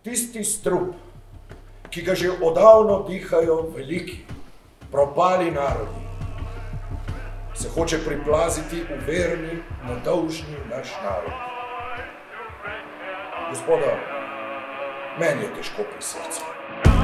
tisti strup, ki ga že odavno dihajo veliki, propali narodi, se hoče priplaziti v verni, nedolžni naš narod. Gospoda, meni je težko pri srcu.